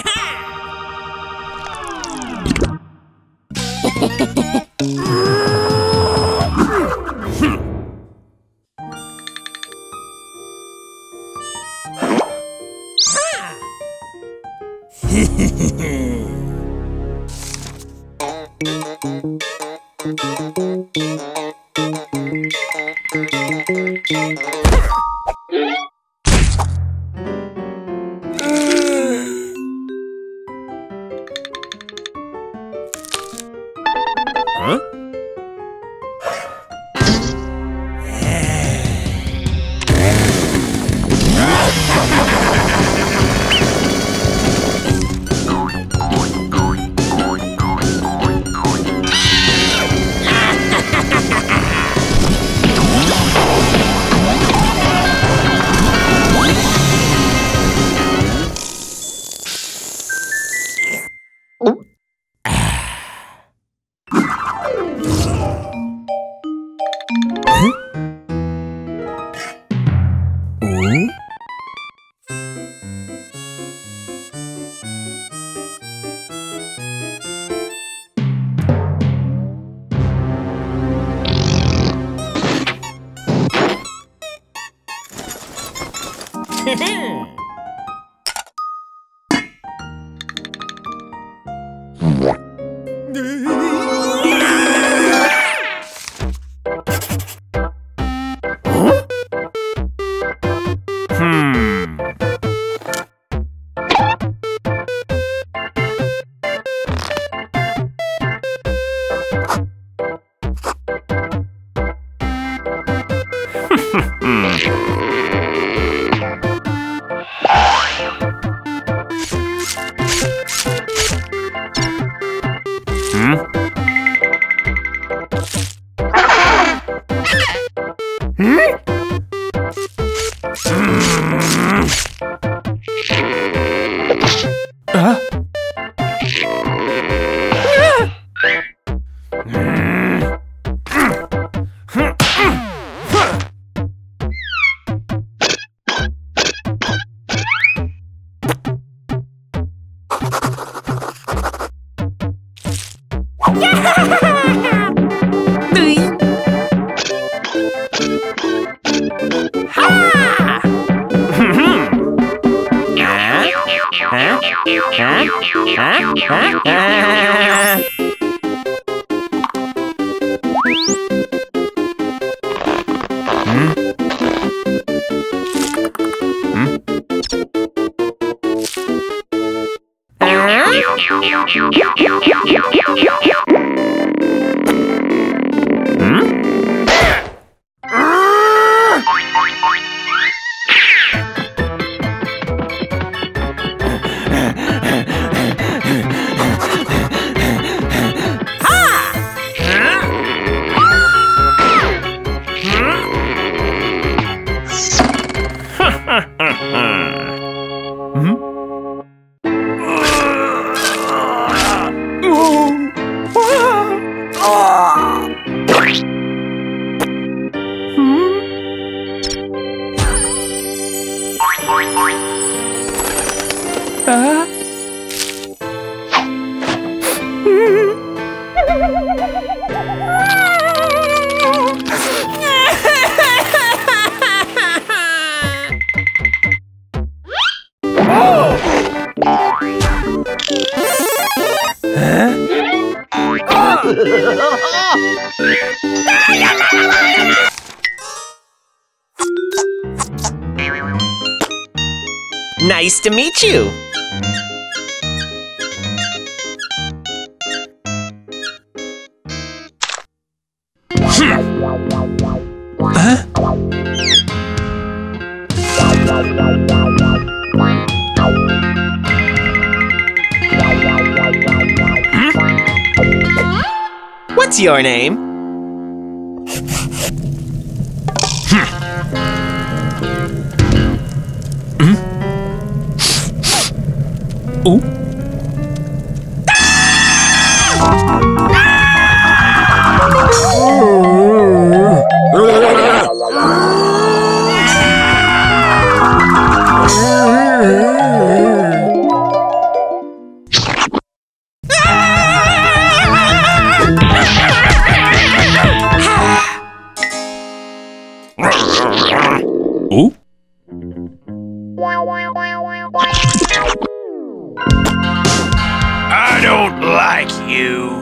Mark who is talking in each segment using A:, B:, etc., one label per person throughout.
A: Nice to meet you. What's your name? Ooh.
B: like you.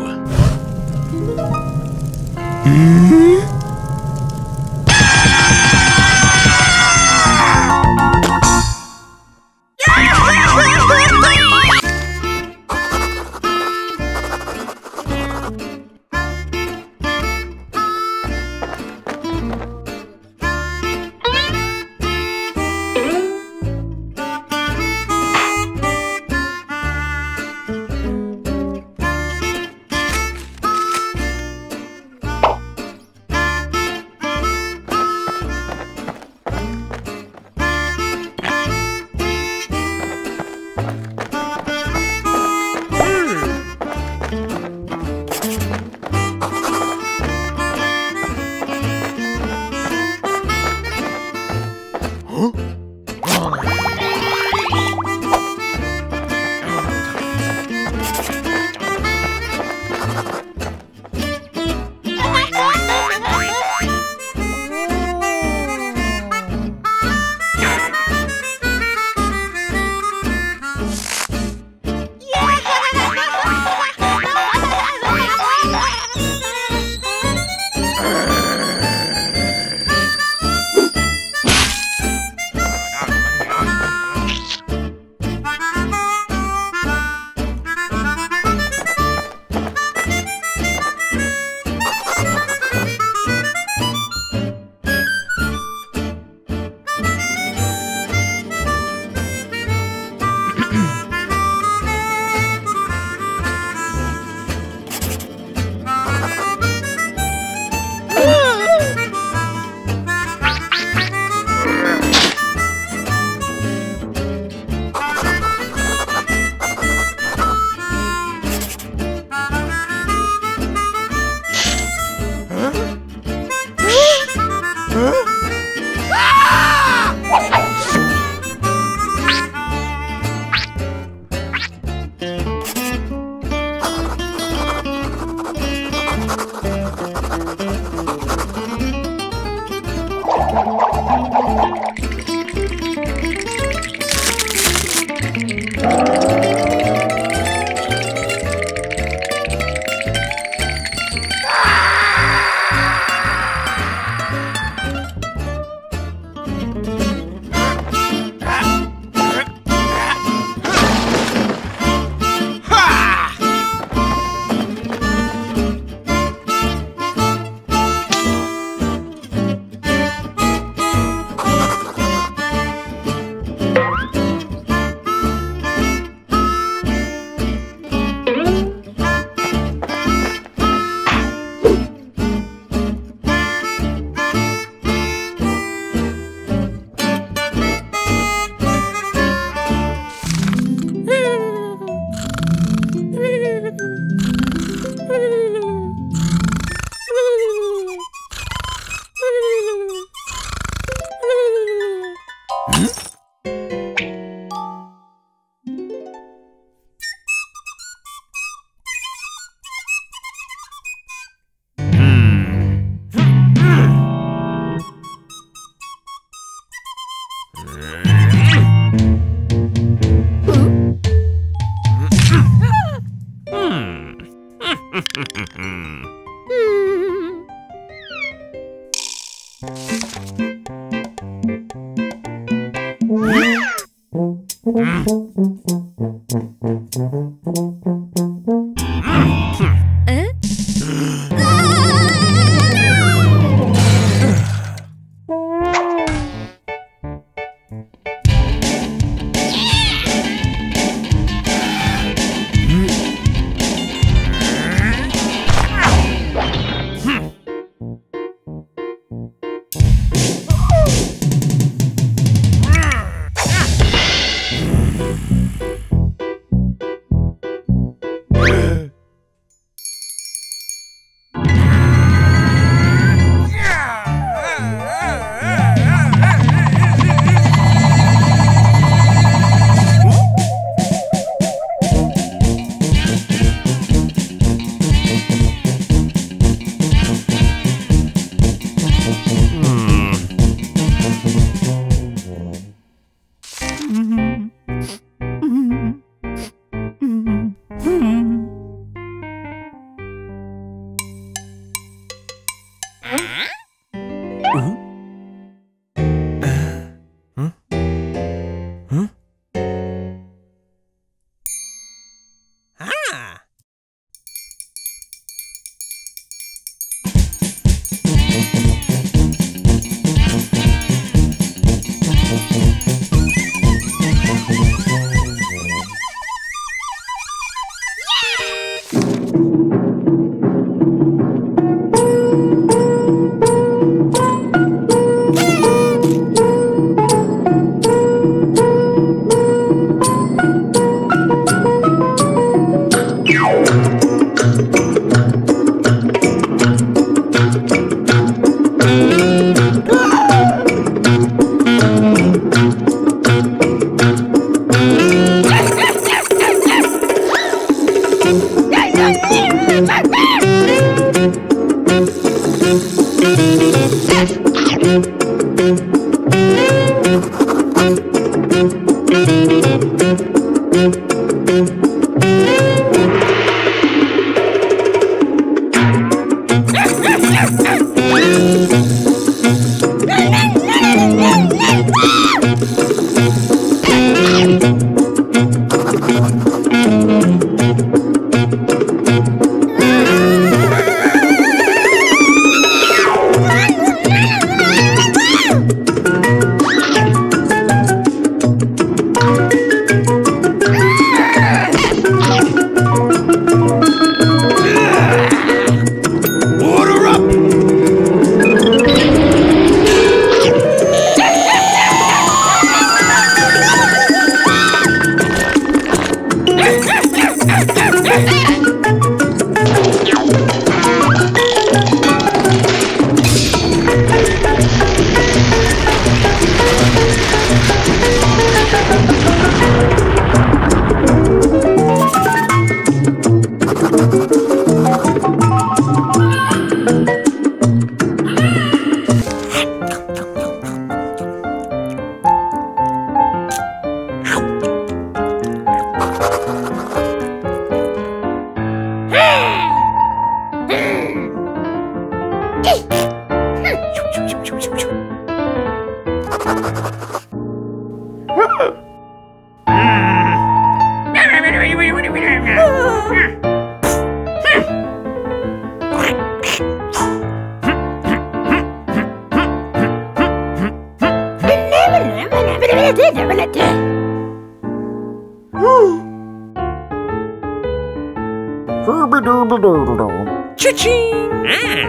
B: Cha-ching!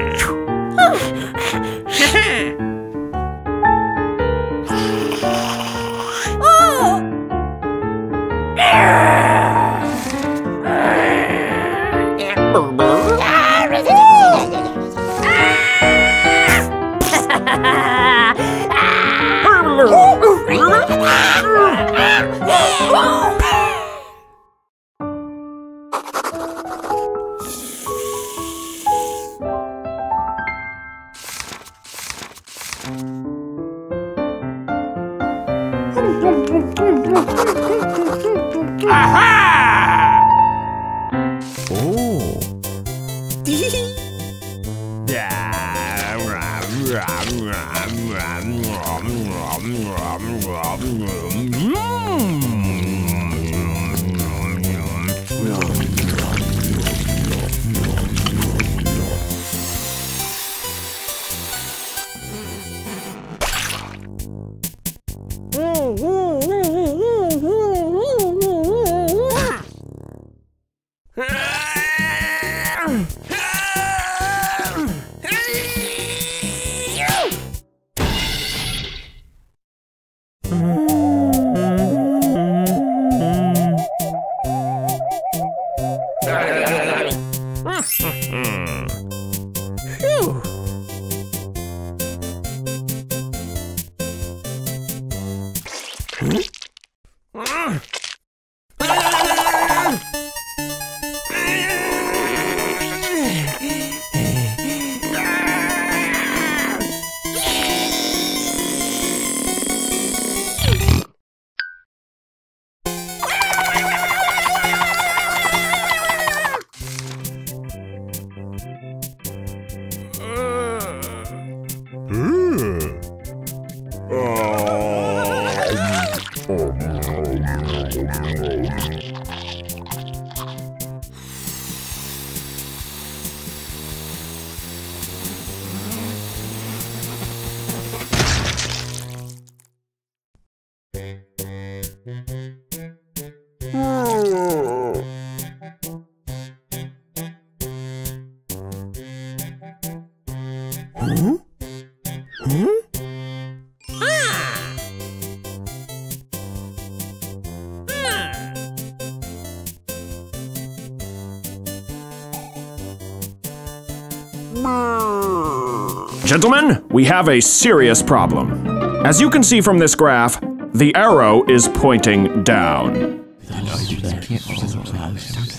C: Gentlemen, we have a serious problem. As you can see from this graph, the arrow is pointing down.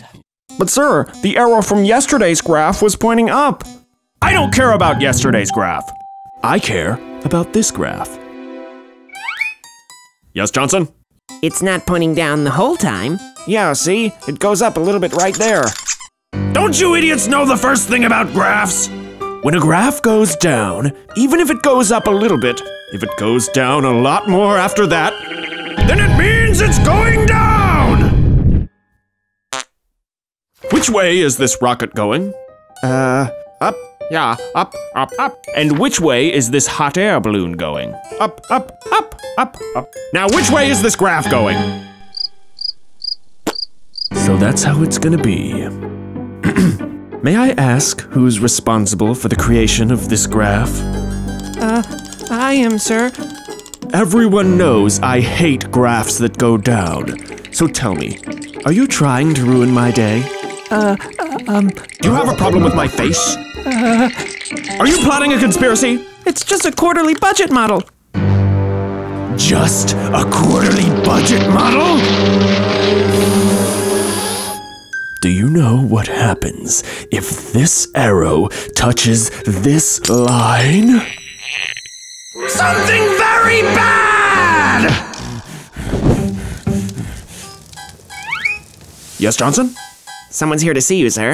C: But sir, the arrow from yesterday's graph was pointing up. I don't care about yesterday's graph. I care about this graph. Yes, Johnson?
A: It's not pointing down the whole time.
C: Yeah, see? It goes up a little bit right there. Don't you idiots know the first thing about graphs? When a graph goes down, even if it goes up a little bit, if it goes down a lot more after that, then it means it's going down! Which way is this rocket going? Up. Yeah, up, up, up. And which way is this hot air balloon going? Up, up, up, up, up. Now which way is this graph going? So that's how it's gonna be. May I ask who's responsible for the creation of this graph?
A: I am, sir.
C: Everyone knows I hate graphs that go down. So tell me, are you trying to ruin my day? Do you have a problem with my face? Are you plotting a conspiracy?
A: It's just a quarterly budget model.
C: Just a quarterly budget model? Do you know what happens if this arrow touches this line? Something very bad! Yes, Johnson?
A: Someone's here to see you, sir.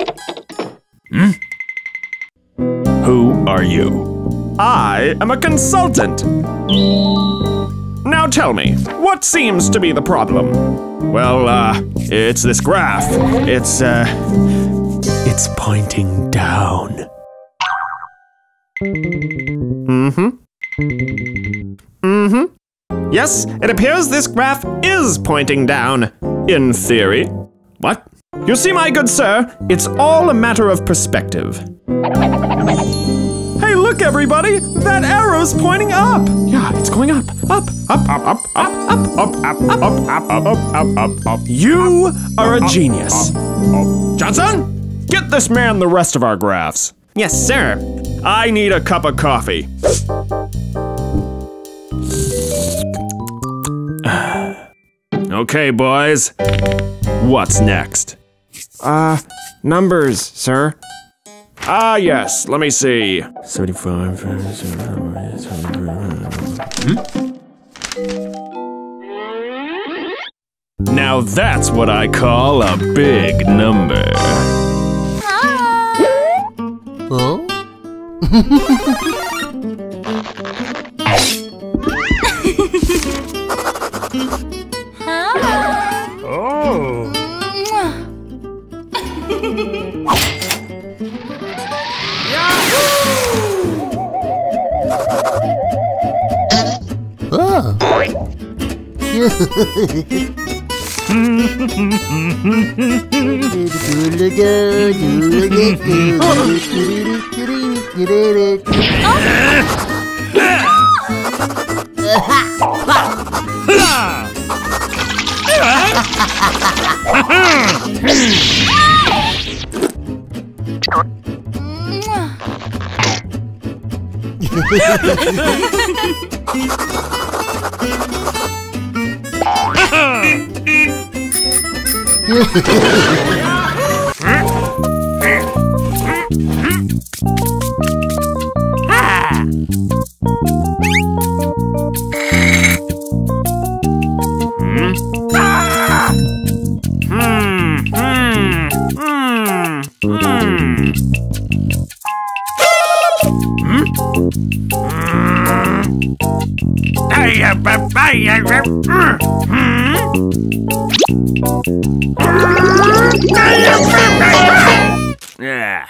C: Who are you? I am a consultant. Now tell me, what seems to be the problem? Well, it's this graph. It's pointing down. Yes, it appears this graph is pointing down, in theory. What? You see, my good sir, it's all a matter of perspective. Hey, look, everybody! That arrow's pointing up! Yeah, it's going up, up, up, up, up, up, up, up, up, up, up, up, up, up. You are a genius. Johnson, get this man the rest of our graphs.
A: Yes, sir.
C: I need a cup of coffee. Okay, boys. What's next?
B: Numbers, sir.
C: Ah, yes. Let me see.
B: 75.
C: Now that's what I call a big number.
A: Yeah.